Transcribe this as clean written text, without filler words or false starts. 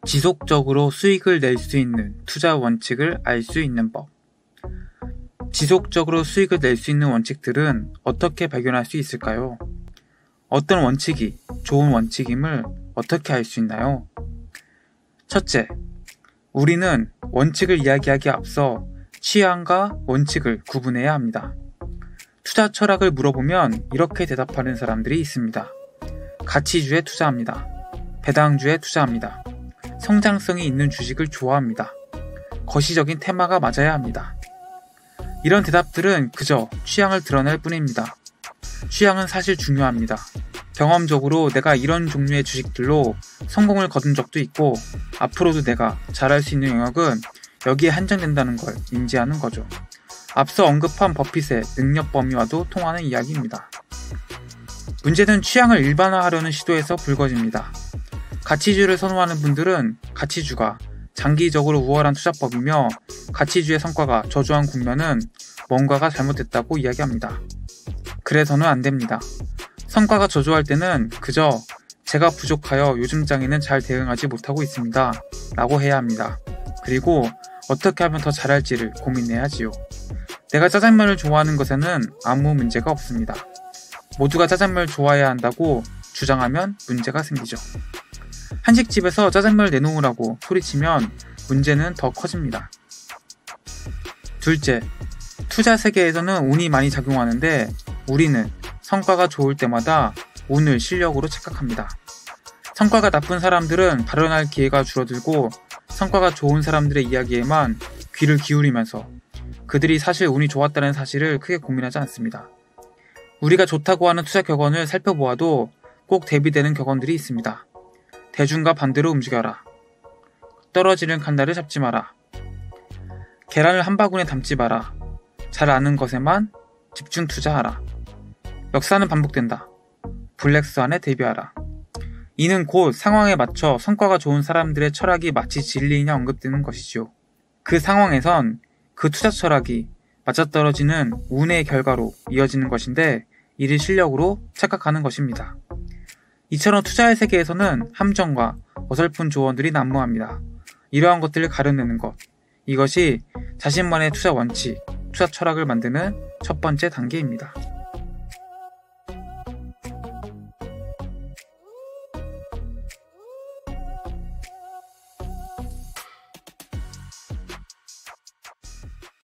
지속적으로 수익을 낼 수 있는 투자 원칙을 알 수 있는 법. 지속적으로 수익을 낼 수 있는 원칙들은 어떻게 발견할 수 있을까요? 어떤 원칙이 좋은 원칙임을 어떻게 알 수 있나요? 첫째, 우리는 원칙을 이야기하기에 앞서 취향과 원칙을 구분해야 합니다. 투자 철학을 물어보면 이렇게 대답하는 사람들이 있습니다. 가치주에 투자합니다. 배당주에 투자합니다. 성장성이 있는 주식을 좋아합니다. 거시적인 테마가 맞아야 합니다. 이런 대답들은 그저 취향을 드러낼 뿐입니다. 취향은 사실 중요합니다. 경험적으로 내가 이런 종류의 주식들로 성공을 거둔 적도 있고 앞으로도 내가 잘할 수 있는 영역은 여기에 한정된다는 걸 인지하는 거죠. 앞서 언급한 버핏의 능력 범위와도 통하는 이야기입니다. 문제는 취향을 일반화하려는 시도에서 불거집니다. 가치주를 선호하는 분들은 가치주가 장기적으로 우월한 투자법이며 가치주의 성과가 저조한 국면은 뭔가가 잘못됐다고 이야기합니다. 그래서는 안 됩니다. 성과가 저조할 때는 그저 제가 부족하여 요즘 장에는 잘 대응하지 못하고 있습니다 라고 해야 합니다. 그리고 어떻게 하면 더 잘할지를 고민해야지요. 내가 짜장면을 좋아하는 것에는 아무 문제가 없습니다. 모두가 짜장면을 좋아해야 한다고 주장하면 문제가 생기죠. 한식집에서 짜장면을 내놓으라고 소리치면 문제는 더 커집니다. 둘째, 투자 세계에서는 운이 많이 작용하는데 우리는 성과가 좋을 때마다 운을 실력으로 착각합니다. 성과가 나쁜 사람들은 발언할 기회가 줄어들고 성과가 좋은 사람들의 이야기에만 귀를 기울이면서 그들이 사실 운이 좋았다는 사실을 크게 고민하지 않습니다. 우리가 좋다고 하는 투자 격언을 살펴보아도 꼭 대비되는 격언들이 있습니다. 대중과 반대로 움직여라. 떨어지는 칸다를 잡지 마라. 계란을 한 바구니에 담지 마라. 잘 아는 것에만 집중 투자하라. 역사는 반복된다. 블랙스완에 대비하라. 이는 곧 상황에 맞춰 성과가 좋은 사람들의 철학이 마치 진리이냐 언급되는 것이죠. 그 상황에선 그 투자 철학이 맞아떨어지는 운의 결과로 이어지는 것인데 이를 실력으로 착각하는 것입니다. 이처럼 투자의 세계에서는 함정과 어설픈 조언들이 난무합니다. 이러한 것들을 가려내는 것, 이것이 자신만의 투자 원칙, 투자 철학을 만드는 첫 번째 단계입니다.